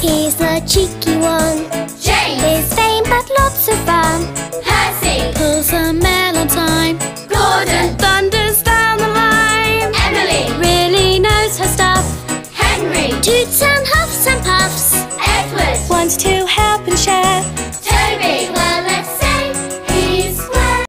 He's the cheeky one. James Is vain but lots of fun. Percy Pulls a mail on time. Gordon Thunders down the line. Emily Really knows her stuff. Henry Toots and huffs and puffs. Edward 1 to 2